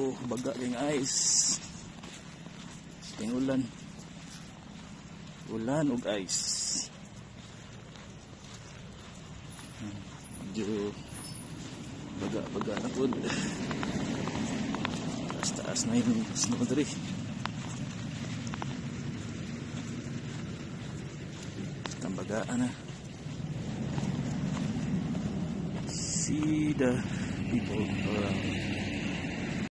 baga ring ice. Ting ulan. Ulan ug ice. Medyo baga na po. Taas na yung snow diri. Tambagaan na. See the people around.